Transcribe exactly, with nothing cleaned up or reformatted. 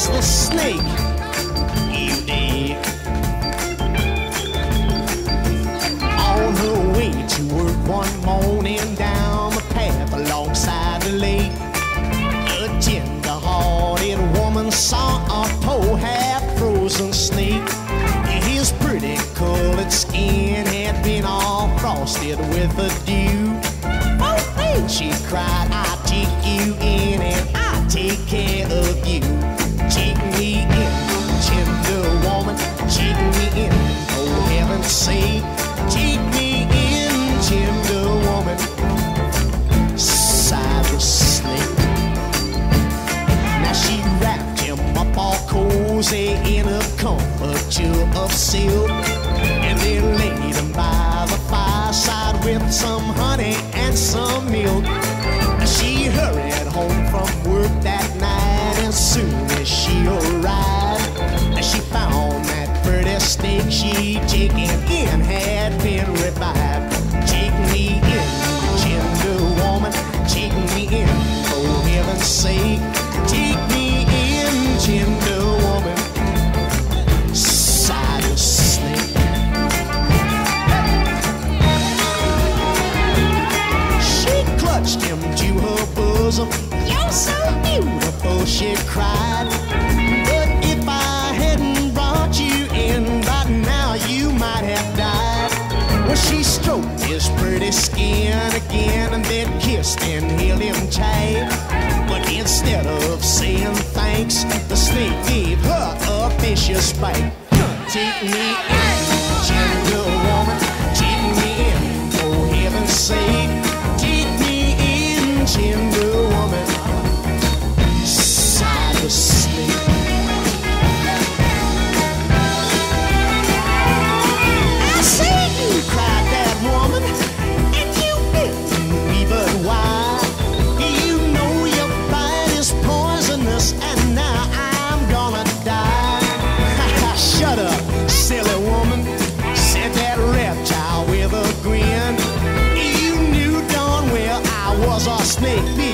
was the snake you dig. On her way to work one morning down the path alongside the lake, a tender-hearted woman saw a poor half-frozen snake. His pretty colored skin had been all frosted with the dew. Oh, then she cried, I'll take you in and I'll take care of you. Take me in, tender woman, take me in, for heaven's sake. Take me in, tender woman, sighed the snake. Now she wrapped him up all cozy in a comforter of silk, and then laid him by the fireside with some honey and some milk. She hurried home from work that night, and soon as she arrived, she found that pretty snake she'd taken in had been revived. Take me in, tender woman, take me in, for heaven's sake. Take me in, tender woman, sighed the snake. She clutched him to her bosom. You're so beautiful, she cried. But if I hadn't brought you in, by now you might have died. Well, she stroked his pretty skin again, and then kissed and held him tight. But instead of saying thanks, the snake gave her a vicious bite. Take me in, tender woman, take me in, for heaven's sake. Take me in, tender woman, sighed the snake. I say you, cried that woman, and you bitten me, but why? You know your bite is poisonous, and now I'm gonna die. Shut up, silly woman, said that reptile with a grin. You knew darn well I was a snake.